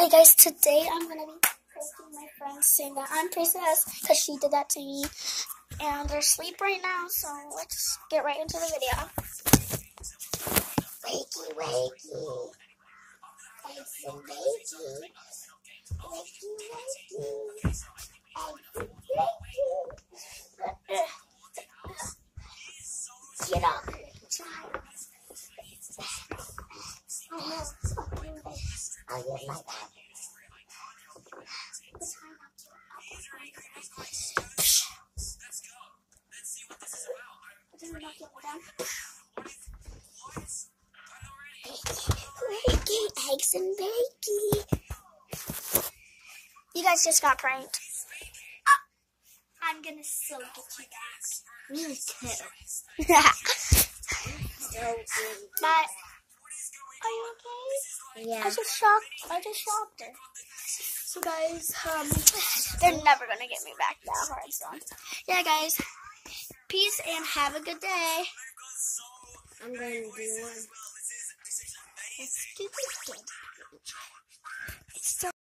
Hey guys, today I'm gonna be making my friends saying that I'm princess because she did that to me, and they're asleep right now. So let's get right into the video. Wakey, wakey, eggs and bacon. Wakey, wakey, eggs and bacon. Get up, child. I'll get my back. Wakey, eggs and bacon. You guys just got pranked. I'm gonna still get you guys. Me too. But are you okay? Yeah. I just shocked her. So guys, they're never gonna get me back that hard. So yeah, guys, peace and have a good day. I'm going to do one. Let's do this again.